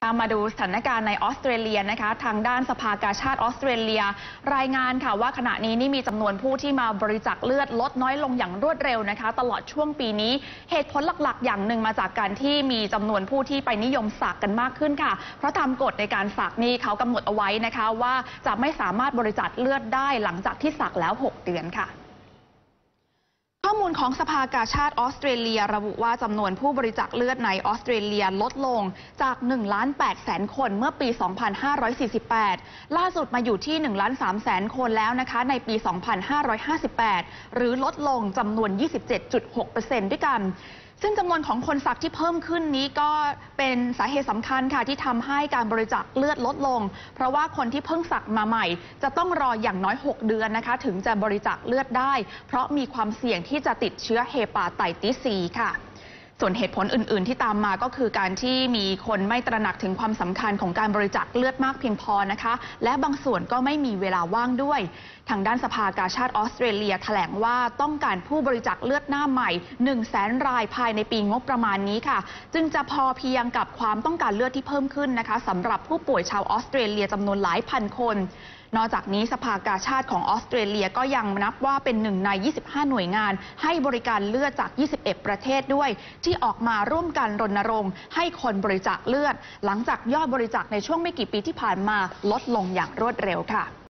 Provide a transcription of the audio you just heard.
มาดูสถานการณ์ในออสเตรเลียนะคะทางด้านสภากาชาดออสเตรเลียรายงานค่ะว่าขณะนี้นี่มีจำนวนผู้ที่มาบริจาคเลือดลดน้อยลงอย่างรวดเร็วนะคะตลอดช่วงปีนี้เหตุผลหลักๆอย่างหนึ่งมาจากการที่มีจำนวนผู้ที่ไปนิยมสักกันมากขึ้นค่ะเพราะตามกฎในการสักนี่เขากำหนดเอาไว้นะคะว่าจะไม่สามารถบริจาคเลือดได้หลังจากที่สักแล้ว6 เดือนค่ะข้อมูลของสภากาชาดออสเตรเลียระบุว่าจำนวนผู้บริจาคเลือดในออสเตรเลียลดลงจาก 1,800,000 คนเมื่อปี 2548 ล่าสุดมาอยู่ที่ 1,300,000 คนแล้วนะคะในปี 2558 หรือลดลงจำนวน 27.6% ด้วยกันซึ่งจำนวนของคนสักที่เพิ่มขึ้นนี้ก็เป็นสาเหตุสำคัญค่ะที่ทำให้การบริจาคเลือดลดลงเพราะว่าคนที่เพิ่งสักมาใหม่จะต้องรออย่างน้อย6 เดือนนะคะถึงจะบริจาคเลือดได้เพราะมีความเสี่ยงที่จะติดเชื้อเฮปาไตติสซีค่ะส่วนเหตุผลอื่นๆที่ตามมาก็คือการที่มีคนไม่ตระหนักถึงความสำคัญของการบริจาคเลือดมากเพียงพอนะคะและบางส่วนก็ไม่มีเวลาว่างด้วยทางด้านสภากาชาดออสเตรเลียแถลงว่าต้องการผู้บริจาคเลือดหน้าใหม่ 100,000 รายภายในปีงบประมาณนี้ค่ะจึงจะพอเพียงกับความต้องการเลือดที่เพิ่มขึ้นนะคะสำหรับผู้ป่วยชาวออสเตรเลียจำนวนหลายพันคนนอกจากนี้สภากาชาดของออสเตรเลียก็ยังนับว่าเป็นหนึ่งใน 25 หน่วยงานให้บริการเลือดจาก 21 ประเทศด้วยที่ออกมาร่วมกันรณรงค์ให้คนบริจาคเลือดหลังจากยอดบริจาคในช่วงไม่กี่ปีที่ผ่านมาลดลงอย่างรวดเร็วค่ะ